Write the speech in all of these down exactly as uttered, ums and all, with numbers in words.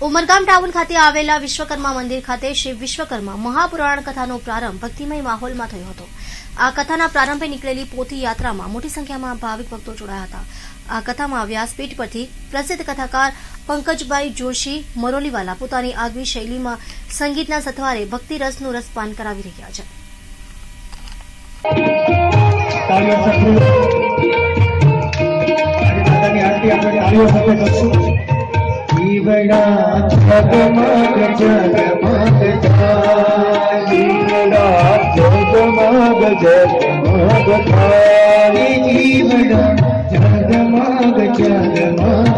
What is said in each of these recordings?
Umargam town ખાતે આવેલા વિશ્વકર્મા મંદિર ખાતે શ્રી વિશ્વકર્મા મહાપુરાણ કથાનો પ્રારંભ ભક્તિમય માહોલમાં થયો હતો। આ કથાના પ્રારંભે નીકળેલી પોથી યાત્રામાં મોટી સંખ્યામાં ભાવિક ભક્તો જોડાયા હતા। આ કથામાં વ્યાસપીઠ પરથી પ્રસિદ્ધ કથાકાર પંકજભાઈ જોશી મરોલીવાલા પોતાની આગવી શૈલીમાં સંગીતના સથવારે ભક્તિ રસનું રસપાન કરાવી રહ્યા છે। जीवड़ा जगमग जगमग जीवड़ा जगमग जगमग जीवड़ा जगमग जगमग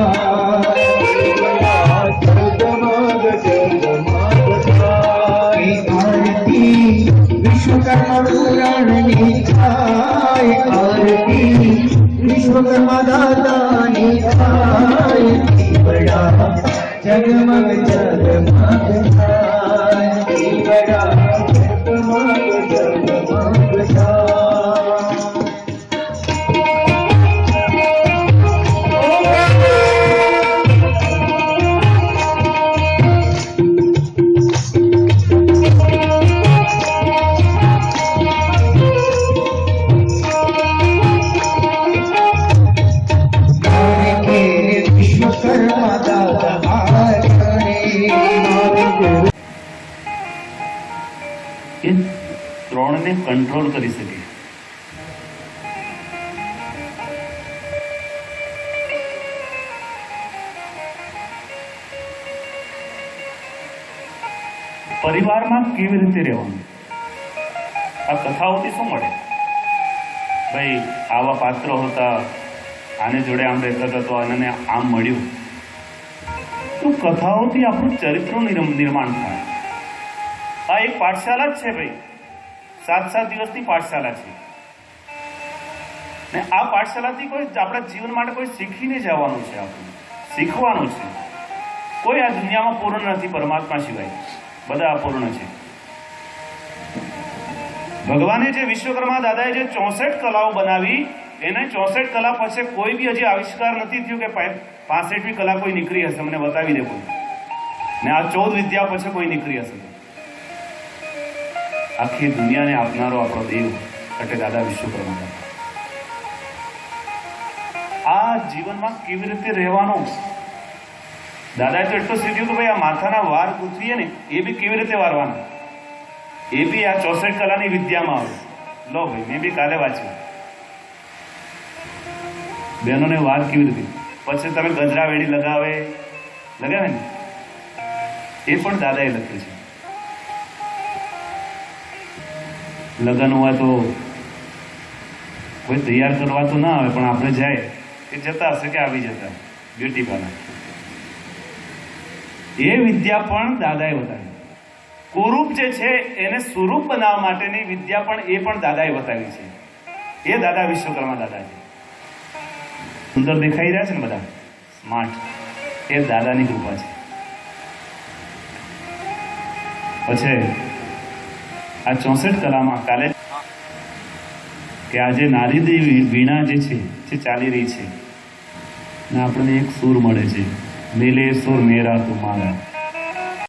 जगमग जगमग आरती विश्वकर्मा पुराण निधाय आरती विश्वकर्मा दाता निधाय बड़ा जगमग जगमग बड़ा जगमग जगमग त्रण ने कंट्रोल करी सके। परिवार में केवी रीते रहेवानुं आ कथाओथी शुं मळे भाई आवा पात्र होता आने जोड़े आम रहता था तो आने आम मळ्युं तो कथाओथी आपणुं चरित्रનું निर्माण थाय। आ एक पाठशाला ज छे भाई सात सात दिवसनी पाठशाला छे ने आ पाठशालाथी कोई आपણા जीवन माटे कोई શીખીને જવાનું છે આપણે શીખવાનું છે। કોઈ આ દુનિયામાં પૂર્ણ નથી પરમાત્મા સિવાય બધા અપૂર્ણ છે। ભગવાને જે વિશ્વકર્મા દાદાએ જે ચોસઠ કલાઓ બનાવી એને ચોસઠ કલા પછી કોઈ બી હજી આવિષ્કાર નથી થયો કે પાસઠમી કલા કોઈ નીકળી હશે મને બતાવી દે કોઈ ને આ ચૌદ વિદ્યા પછી કોઈ નીકળી હશે। आखी दुनिया ने आपनारो आपणो देव એટલે દાદા વિશ્વકર્મા દાદા। आ जीवन में केवी रीते રહેવાનું दादाए तो એટલું સીધું કે ભાઈ આ માથાના વાર ગુથવીએ ને એ બી કેવી રીતે વારવાના એ બી આ ચોસઠ કલાની વિદ્યામાં આવે। લો ભાઈ મેં બી કાલે વાંચ્યું બહેનોને વાર કેવી રીતે પછી તમે ગજરા વેડી લગાવે લગાવે ને એ પણ દાદાએ લખ્યું છે। लगन हुआ तो कोई तैयार करवा तो ना आवे पण आपणे जाए कि जता हशे के आवी जता ब्यूटी पार्लर ए विद्या पण दादाए बतावी। कुरूप जे छे एने स्वरूप बनाववा माटेनी विद्या पण ए पण दादाए बतावी छे। ए दादा विश्वकर्मा दादा छे। सुंदर देखाई रह्या छे ने बधा स्मार्ट ए दादानी कृपा छे। पछे आ चौसठ कला में काले कि आज नारी देवी वीणा जे छे चाली रही है ने आपने एक सूर मळे छे मेले सुर मेरा तुम्हारा।